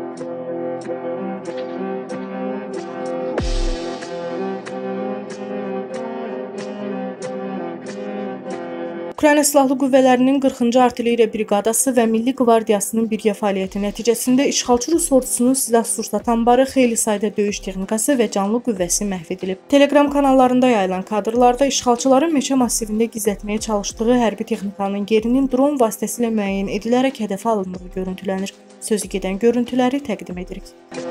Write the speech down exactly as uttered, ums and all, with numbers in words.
Ukrayna Silahlı Qüvvələrinin qırxıncı Artilleriya Briqadası və Milli Qvardiyasının birgə fəaliyyəti nəticəsində işğalçı Rus ordusunun silah-sursat anbarı, xeyli sayda döyüş texnikası və canlı qüvvəsi məhv edilib. Telegram kanallarında yayılan kadrlarda işğalçıların meşə massivində gizlətməyə çalışdığı hərbi texnikanın yerinin dron vasitəsilə müəyyən edilərək hədəfə alındığı görüntülənir. Sözü gedən görüntüləri təqdim edirik.